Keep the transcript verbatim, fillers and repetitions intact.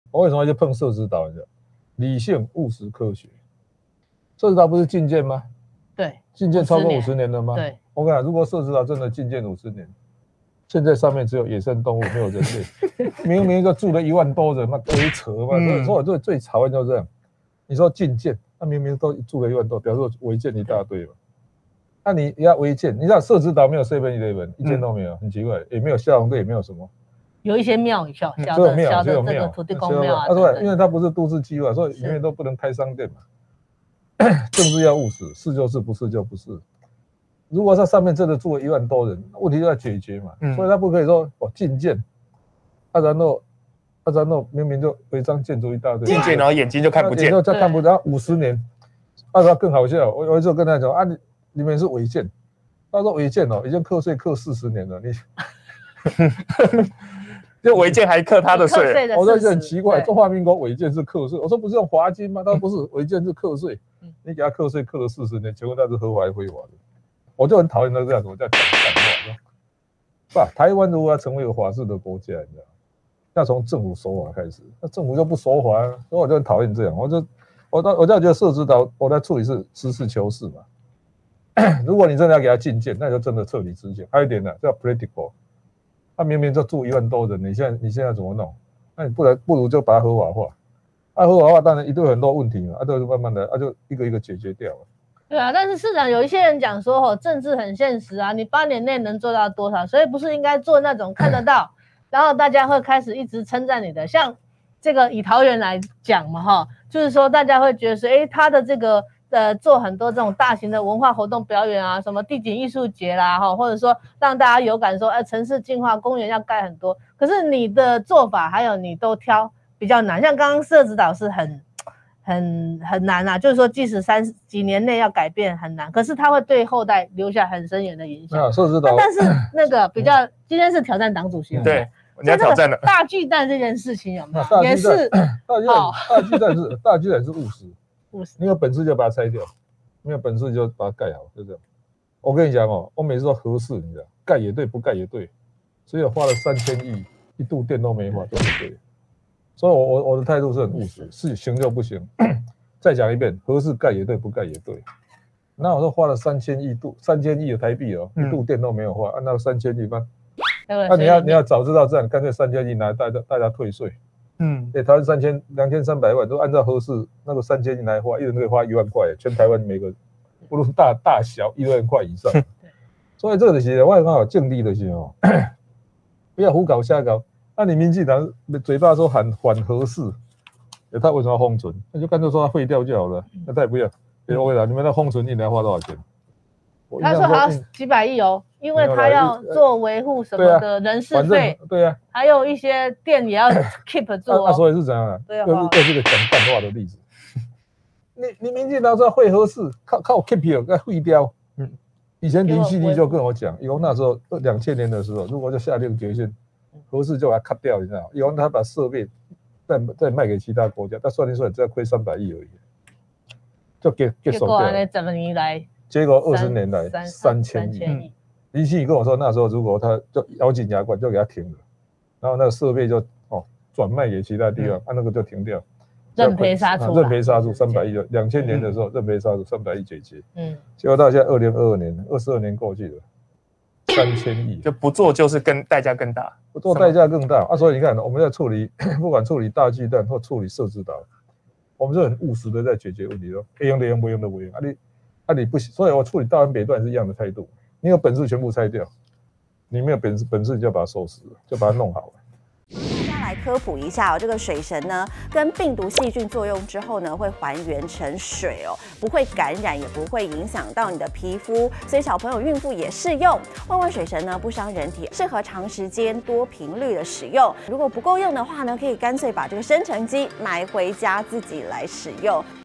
我为什么要去碰社子岛？你知道，理性、务实、科学。社子岛不是禁建吗？ 对， 禁建超过五十年了吗？ 对， 我跟你讲，如果社子岛真的禁建五十年，现在上面只有野生动物，没有人类。明明就住了一万多人嘛，鬼扯嘛！所以说我最最讨厌就是这样。你说禁建，那明明都住了一万多，表示说违建一大堆嘛。那你要违建，你知道社子岛没有 seven eleven， 一间都没有，很奇怪，也没有消防队，也没有什么。 有一些庙宇小小的小的这个土地公庙啊， 对，因为它不是都市计划，所以里面都不能开商店嘛。政治要务实，是就是，不是就不是。如果它上面真的住了一万多人，问题就要解决嘛。嗯、所以它不可以说哦禁建，啊然后啊然后明明就违章建筑一大堆， 禁建然后眼睛就看不见， 就看不到五十年，啊然后更好笑，我有一次跟他讲啊，里面是违建，他说违建哦，已经课税课四十年了，你。 就违建还课他的税， 我说这很奇怪，中华民国违建是课税，我说不是用罚金吗？他说不是，违建是课税，你给他课税课了四十年，请问那是合法还是非法的？我就很讨厌他这样子，我在讲干话。不，台湾如果要成为一个法治的国家，你知道，要从政府守法开始，那政府就不守法，所以我就很讨厌这样。我就我到我就觉得社子岛我在处理是实事求是嘛。如果你真的要给他禁建，那就真的彻底执行。还有一点呢，叫 predictable。他明明就住一万多人，你现在你现在怎么弄？那你不然不如就把它合法化。啊，合法化当然一定有很多问题嘛，啊，都是慢慢的，啊，就一个一个解决掉了。 对啊，但是市长有一些人讲说，哦，政治很现实啊，你八年内能做到多少？所以不是应该做那种看得到，然后大家会开始一直称赞你的，像这个以桃园来讲嘛，哈，就是说大家会觉得说，哎，他的这个。呃，做很多这种大型的文化活动表演啊，什么地景艺术节啦，哈，或者说让大家有感说，呃，城市净化公园要盖很多，可是你的做法还有你都挑比较难，像刚刚社子岛是很很很难啊，就是说即使三几年内要改变很难，可是它会对后代留下很深远的影响。 社子岛， 但是那个比较今天是挑战党主席， 对，你要挑战了。 大巨蛋这件事情有没有？也是大巨蛋，大巨蛋是大巨蛋是务实。你有本事就把它拆掉，没有本事就把它盖好，就这样。我跟你讲哦，我每次都合适，你知道，盖也对，不盖也对，所以我花了三千亿，一度电都没花，都不对。所以我我我的态度是很务实，是行就不行。再讲一遍，合适盖也对，不盖也对。那我说花了三千亿度，三千亿的台币哦，一度电都没有花，按那三千亿吗？那你要你要早知道这样，干脆三千亿拿大家大家退税。嗯，对，台湾三千两千三百万都按照合适那个三千亿来花，一人可以花一万块，全台湾每个不论大大小一万块以上。所以这个是我也刚好建立的是哦，不要胡搞瞎搞。那你民进党嘴巴说喊反合适，他为什么要封存？那就干脆说他废掉就好了。那他也不要，我跟你讲，你们那封存一年要花多少钱？ 他说还要几百亿哦，因为他要做维护什么的人事费， 对啊， 还有一些店也要 keep 住、哦。 那所以是怎样啊？又又是个讲干话的例子。你你民进党说会合适，靠靠 keep 给废掉。嗯，以前林旭立就跟我讲，以后那时候两千年的时候，如果就下令决心合适就把它 cut 掉，你知道吗？以后他把设备再再卖给其他国家，他算一算只要亏三百亿而已，就给给收掉。 结果怎么你来？ 结果二十年来三千亿，林夕跟我说那时候如果他就咬紧牙关就给他停了，然后那个设备就哦转卖给其他地方，按、嗯啊、那个就停掉， 认赔杀出、啊， 认赔杀出三百亿就两千年的时候认赔杀出三百亿解决，嗯，结果到现在二零二二年，二十二年过去了，三千亿就不做就是更代价更大， 不做代价更大啊！所以你看我们在处理不管处理大巨蛋或处理社子岛，我们是很务实的在解决问题，说可以用的用，不用的不用啊你。那、啊、你不行，所以我处理大安北段是一样的态度。你有本事全部拆掉，你没有本事，本事就把它收拾了，就把它弄好了。 大家来科普一下哦，这个水神呢，跟病毒细菌作用之后呢，会还原成水哦，不会感染，也不会影响到你的皮肤，所以小朋友、孕妇也适用。万万水神呢，不伤人体，适合长时间、多频率的使用。如果不够用的话呢，可以干脆把这个生成机买回家自己来使用。